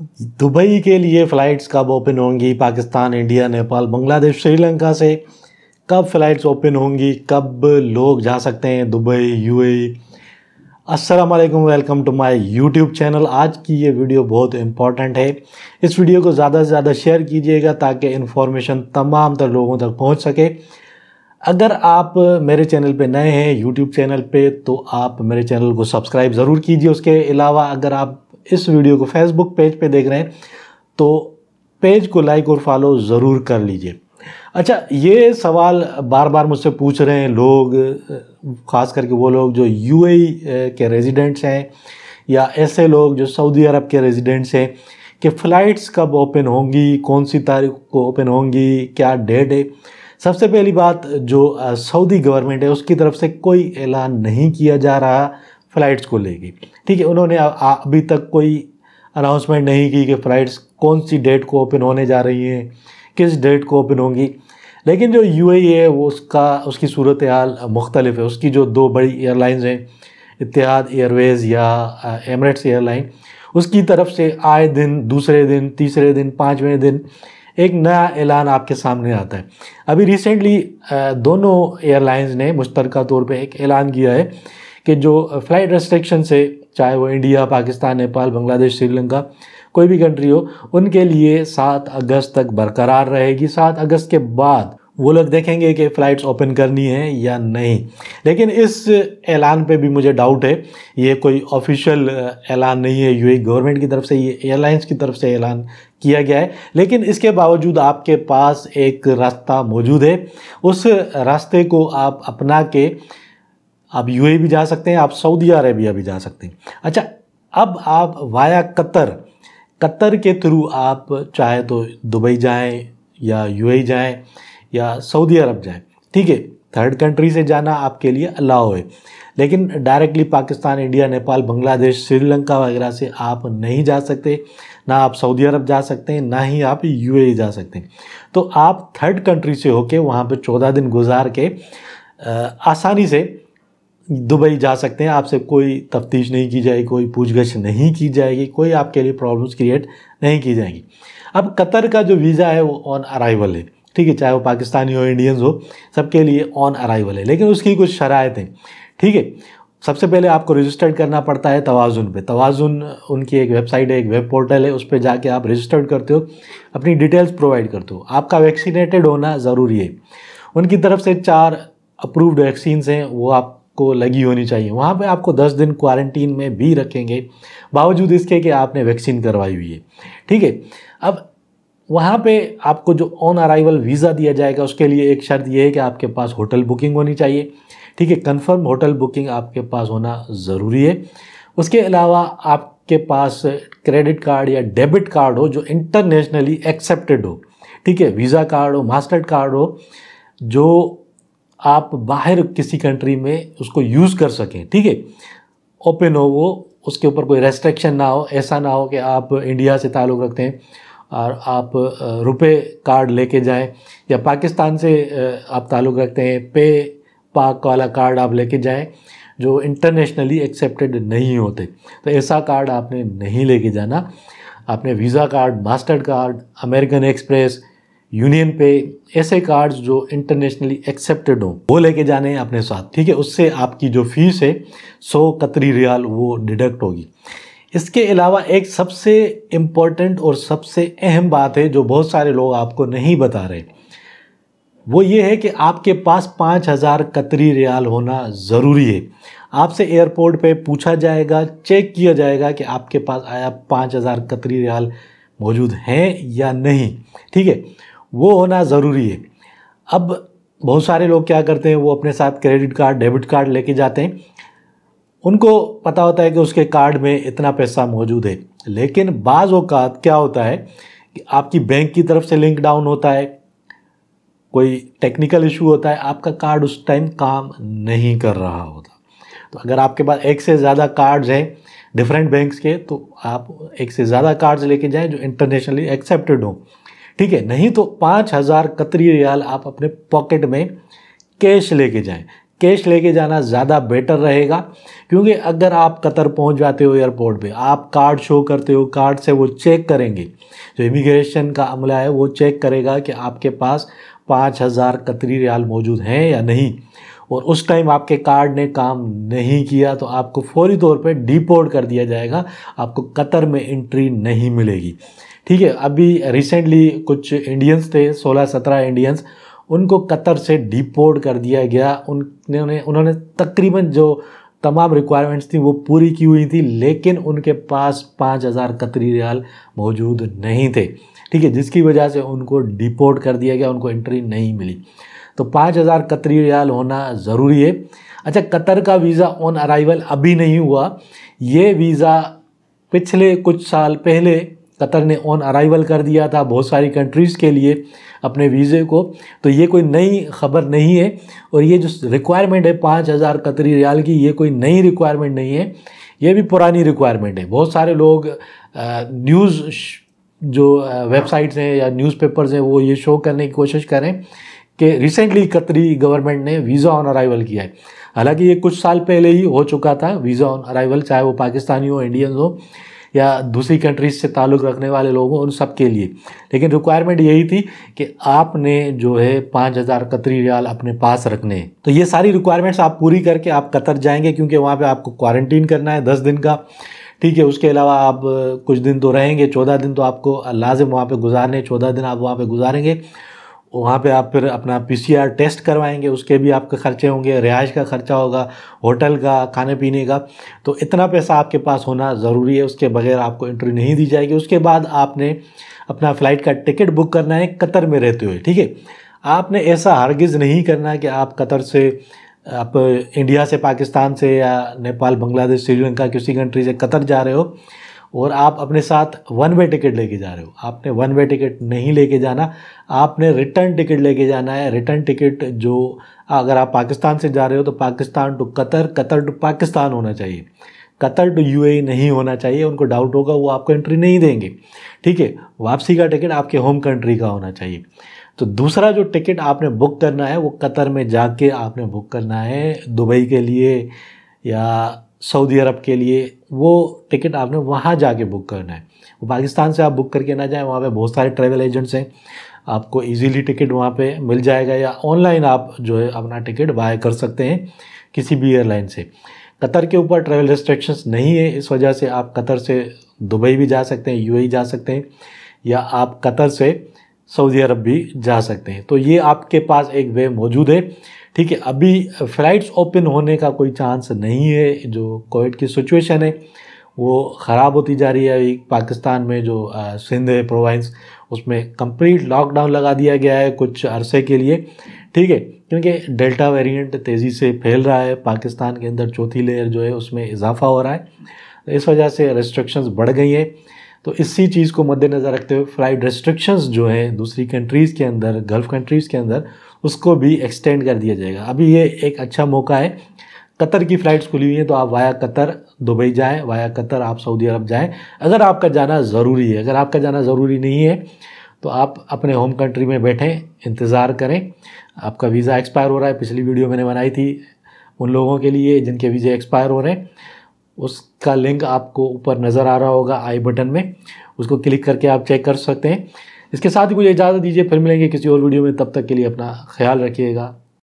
Dubai के लिए flights कब ओपन होंगी? पाकिस्तान, इंडिया, नेपाल, बांग्लादेश, श्रीलंका से कब फ़्लाइट्स ओपन होंगी? कब लोग जा सकते हैं दुबई, यूएई? अस्सलाम वालेकुम, welcome to my YouTube channel. आज की ये वीडियो बहुत इंपॉर्टेंट है। इस वीडियो को ज़्यादा से ज़्यादा शेयर कीजिएगा ताकि इन्फॉर्मेशन तमाम तर लोगों तक पहुंच सके। अगर आप मेरे चैनल पे नए हैं यूट्यूब चैनल पे, तो आप मेरे चैनल को सब्सक्राइब ज़रूर कीजिए। उसके अलावा अगर आप इस वीडियो को फेसबुक पेज पे देख रहे हैं तो पेज को लाइक और फॉलो ज़रूर कर लीजिए। अच्छा, ये सवाल बार बार मुझसे पूछ रहे हैं लोग, ख़ास करके वो लोग जो यूएई के रेजिडेंट्स हैं या ऐसे लोग जो सऊदी अरब के रेजिडेंट्स हैं कि फ़्लाइट्स कब ओपन होंगी, कौन सी तारीख को ओपन होंगी, क्या डेट है। सबसे पहली बात, जो सऊदी गवर्नमेंट है उसकी तरफ से कोई ऐलान नहीं किया जा रहा फ़्लाइट्स को लेके। ठीक है, उन्होंने अभी तक कोई अनाउंसमेंट नहीं की कि फ़्लाइट्स कौन सी डेट को ओपन होने जा रही हैं, किस डेट को ओपन होंगी। लेकिन जो यूएई है वो उसकी सूरत हाल मुख्तलिफ है। उसकी जो दो बड़ी एयरलाइंस हैं, इत्तेहाद एयरवेज़ या एमिरेट्स एयरलाइन, उसकी तरफ से आए दिन, दूसरे दिन, तीसरे दिन, पाँचवें दिन एक नया ऐलान आपके सामने आता है। अभी रिसेंटली दोनों एयरलाइंस ने मुश्तरका तौर पे एक ऐलान किया है कि जो फ़्लाइट रेस्ट्रिक्शन से, चाहे वो इंडिया, पाकिस्तान, नेपाल, बांग्लादेश, श्रीलंका, कोई भी कंट्री हो, उनके लिए 7 अगस्त तक बरकरार रहेगी। 7 अगस्त के बाद वो लोग देखेंगे कि फ़्लाइट्स ओपन करनी है या नहीं। लेकिन इस ऐलान पे भी मुझे डाउट है। ये कोई ऑफिशियल ऐलान नहीं है यूएई गवर्नमेंट की तरफ से, ये एयरलाइंस की तरफ से ऐलान किया गया है। लेकिन इसके बावजूद आपके पास एक रास्ता मौजूद है। उस रास्ते को आप अपना के आप यूएई भी जा सकते हैं, आप सऊदी अरेबिया भी जा सकते हैं। अच्छा, अब आप वाया कतर के थ्रू आप चाहे तो दुबई जाएं या यूएई जाएं या सऊदी अरब जाएं। ठीक है, थर्ड कंट्री से जाना आपके लिए अलाउ है। लेकिन डायरेक्टली पाकिस्तान, इंडिया, नेपाल, बांग्लादेश, श्रीलंका वगैरह से आप नहीं जा सकते। ना आप सऊदी अरब जा सकते हैं, ना ही आप यूएई जा सकते हैं। तो आप थर्ड कंट्री से होके वहाँ पे 14 दिन गुजार के आसानी से दुबई जा सकते हैं। आपसे कोई तफ्तीश नहीं की जाएगी, कोई पूछगछ नहीं की जाएगी, कोई आपके लिए प्रॉब्लम्स क्रिएट नहीं की जाएगी। अब कतर का जो वीज़ा है वो ऑन अराइवल है। ठीक है, चाहे वो पाकिस्तानी हो, इंडियंस हो, सबके लिए ऑन अराइवल है। लेकिन उसकी कुछ शराइत हैं। ठीक है, सबसे पहले आपको रजिस्टर्ड करना पड़ता है तवाज़ुन पे। तवाज़ुन उनकी एक वेबसाइट है, एक वेब पोर्टल है, उस पर जाके आप रजिस्टर्ड करते हो, अपनी डिटेल्स प्रोवाइड करते हो। आपका वैक्सीनेटेड होना ज़रूरी है। उनकी तरफ से 4 अप्रूव्ड वैक्सीन्स हैं, वो आपको लगी होनी चाहिए। वहाँ पे आपको 10 दिन क्वारंटीन में भी रखेंगे, बावजूद इसके कि आपने वैक्सीन करवाई हुई है। ठीक है, अब वहाँ पे आपको जो ऑन अराइवल वीज़ा दिया जाएगा उसके लिए एक शर्त यह है कि आपके पास होटल बुकिंग होनी चाहिए। ठीक है, कंफर्म होटल बुकिंग आपके पास होना ज़रूरी है। उसके अलावा आपके पास क्रेडिट कार्ड या डेबिट कार्ड हो जो इंटरनेशनली एक्सेप्टेड हो। ठीक है, वीज़ा कार्ड हो, मास्टर कार्ड हो, जो आप बाहर किसी कंट्री में उसको यूज़ कर सकें। ठीक है, ओपन हो वो, उसके ऊपर कोई रेस्ट्रिक्शन ना हो। ऐसा ना हो कि आप इंडिया से ताल्लुक़ रखते हैं और आप रुपए कार्ड लेके जाएं, या पाकिस्तान से आप ताल्लुक़ रखते हैं, पे पाक वाला कार्ड आप लेके जाएं जो इंटरनेशनली एक्सेप्टेड नहीं होते। तो ऐसा कार्ड आपने नहीं लेके जाना। आपने Visa card, Mastercard, American Express, UnionPay, ऐसे कार्ड्स जो इंटरनेशनली एक्सेप्टेड हों वो लेके जाने हैं अपने साथ। ठीक है, उससे आपकी जो फ़ीस है 100 कतरी रियाल वो डिडक्ट होगी। इसके अलावा एक सबसे इम्पोर्टेंट और सबसे अहम बात है जो बहुत सारे लोग आपको नहीं बता रहे, वो ये है कि आपके पास 5000 कतरी रियाल होना ज़रूरी है। आपसे एयरपोर्ट पे पूछा जाएगा, चेक किया जाएगा कि आपके पास आया 5000 कतरी रियाल मौजूद हैं या नहीं। ठीक है, वो होना ज़रूरी है। अब बहुत सारे लोग क्या करते हैं, वो अपने साथ क्रेडिट कार्ड, डेबिट कार्ड लेके जाते हैं। उनको पता होता है कि उसके कार्ड में इतना पैसा मौजूद है। लेकिन बाज़ औक़ात क्या होता है कि आपकी बैंक की तरफ से लिंक डाउन होता है, कोई टेक्निकल इशू होता है, आपका कार्ड उस टाइम काम नहीं कर रहा होता। तो अगर आपके पास एक से ज़्यादा कार्ड्स हैं डिफरेंट बैंक्स के, तो आप एक से ज़्यादा कार्ड्स लेके जाएं जो इंटरनेशनली एक्सेप्टेड हों। ठीक है, नहीं तो 5000 कतरी रियाल आप अपने पॉकेट में कैश लेके जाएं। कैश लेके जाना ज़्यादा बेटर रहेगा, क्योंकि अगर आप कतर पहुंच जाते हो एयरपोर्ट पे, आप कार्ड शो करते हो, कार्ड से वो चेक करेंगे, जो इमिग्रेशन का अमला है वो चेक करेगा कि आपके पास 5,000 कतरी रियाल मौजूद हैं या नहीं, और उस टाइम आपके कार्ड ने काम नहीं किया तो आपको फौरी तौर पे डिपोर्ट कर दिया जाएगा, आपको कतर में एंट्री नहीं मिलेगी। ठीक है, अभी रिसेंटली कुछ इंडियंस थे, 16-17 इंडियंस, उनको कतर से डिपोर्ट कर दिया गया। उन्होंने तकरीबन जो तमाम रिक्वायरमेंट्स थी वो पूरी की हुई थी, लेकिन उनके पास 5,000 कतरी रियाल मौजूद नहीं थे। ठीक है, जिसकी वजह से उनको डिपोर्ट कर दिया गया, उनको एंट्री नहीं मिली। तो 5,000 कतरी रियाल होना ज़रूरी है। अच्छा, कतर का वीज़ा ऑन अराइवल अभी नहीं हुआ, ये वीज़ा पिछले कुछ साल पहले कतर ने ऑन अराइवल कर दिया था बहुत सारी कंट्रीज़ के लिए अपने वीज़े को। तो ये कोई नई खबर नहीं है, और ये जो रिक्वायरमेंट है 5,000 कतरी रियाल की, ये कोई नई रिक्वायरमेंट नहीं है, ये भी पुरानी रिक्वायरमेंट है। बहुत सारे लोग न्यूज़ जो वेबसाइट्स हैं या न्यूज़पेपर्स हैं वो ये शो करने की कोशिश करें कि रिसेंटली कतरी गवर्नमेंट ने वीज़ा ऑन अराइवल किया है। हालांकि ये कुछ साल पहले ही हो चुका था वीज़ा ऑन अराइवल, चाहे वो पाकिस्तानी हो, इंडियंस हो या दूसरी कंट्रीज से ताल्लुक़ रखने वाले लोग हों, उन सब के लिए। लेकिन रिक्वायरमेंट यही थी कि आपने जो है 5,000 कतरी रियाल अपने पास रखने हैं। तो ये सारी रिक्वायरमेंट्स आप पूरी करके आप कतर जाएंगे, क्योंकि वहाँ पे आपको क्वारंटीन करना है 10 दिन का। ठीक है, उसके अलावा आप कुछ दिन तो रहेंगे, 14 दिन तो आपको लाजिम वहाँ पे गुजारने, 14 दिन आप वहाँ पे गुजारेंगे। वहाँ पे आप फिर अपना PCR टेस्ट करवाएंगे, उसके भी आपके खर्चे होंगे, रिहाइश का खर्चा होगा, होटल का, खाने पीने का। तो इतना पैसा आपके पास होना ज़रूरी है, उसके बगैर आपको एंट्री नहीं दी जाएगी। उसके बाद आपने अपना फ़्लाइट का टिकट बुक करना है कतर में रहते हुए। ठीक है, आपने ऐसा हरगिज़ नहीं करना कि आप कतर से, आप इंडिया से, पाकिस्तान से या नेपाल, बांग्लादेश, श्रीलंका किसी कंट्री से कतर जा रहे हो और आप अपने साथ वन वे टिकट लेके जा रहे हो। आपने वन वे टिकट नहीं लेके जाना, आपने रिटर्न टिकट लेके जाना है। रिटर्न टिकट जो, अगर आप पाकिस्तान से जा रहे हो तो Pakistan to Qatar, Qatar to Pakistan होना चाहिए, कतर टू UAE नहीं होना चाहिए। उनको डाउट होगा, वो आपको एंट्री नहीं देंगे। ठीक है, वापसी का टिकट आपके होम कंट्री का होना चाहिए। तो दूसरा जो टिकट आपने बुक करना है वो कतर में जाके आपने बुक करना है, दुबई के लिए या सऊदी अरब के लिए। वो टिकट आपने वहाँ जाके बुक करना है, वो पाकिस्तान से आप बुक करके ना जाएं। वहाँ पे बहुत सारे ट्रैवल एजेंट्स हैं, आपको इजीली टिकट वहाँ पे मिल जाएगा, या ऑनलाइन आप जो है अपना टिकट बाय कर सकते हैं किसी भी एयरलाइन से। कतर के ऊपर ट्रैवल रिस्ट्रिक्शंस नहीं है, इस वजह से आप कतर से दुबई भी जा सकते हैं, UAE जा सकते हैं, या आप कतर से सऊदी अरब भी जा सकते हैं। तो ये आपके पास एक वे मौजूद है। ठीक है, अभी फ़्लाइट्स ओपन होने का कोई चांस नहीं है। जो कोविड की सिचुएशन है वो ख़राब होती जा रही है। अभी पाकिस्तान में जो सिंध है प्रोविंस, उसमें कंप्लीट लॉकडाउन लगा दिया गया है कुछ अरसे के लिए। ठीक है, क्योंकि डेल्टा वेरिएंट तेज़ी से फैल रहा है, पाकिस्तान के अंदर चौथी लेयर जो है उसमें इजाफा हो रहा है, तो इस वजह से रेस्ट्रिक्शंस बढ़ गई हैं। तो इसी चीज़ को मद्देनज़र रखते हुए फ़्लाइट रेस्ट्रिक्शंस जो हैं दूसरी कंट्रीज़ के अंदर, गल्फ़ कंट्रीज़ के अंदर, उसको भी एक्सटेंड कर दिया जाएगा। अभी ये एक अच्छा मौका है, कतर की फ़्लाइट्स खुली हुई हैं, तो आप वाया कतर दुबई जाएं, वाया कतर आप सऊदी अरब जाएं, अगर आपका जाना ज़रूरी है। अगर आपका जाना ज़रूरी नहीं है तो आप अपने होम कंट्री में बैठें, इंतज़ार करें। आपका वीज़ा एक्सपायर हो रहा है, पिछली वीडियो मैंने बनाई थी उन लोगों के लिए जिनके वीज़े एक्सपायर हो रहे हैं, उसका लिंक आपको ऊपर नज़र आ रहा होगा आई बटन में, उसको क्लिक करके आप चेक कर सकते हैं। इसके साथ ही मुझे इजाज़त दीजिए, फिर मिलेंगे किसी और वीडियो में। तब तक के लिए अपना ख्याल रखिएगा।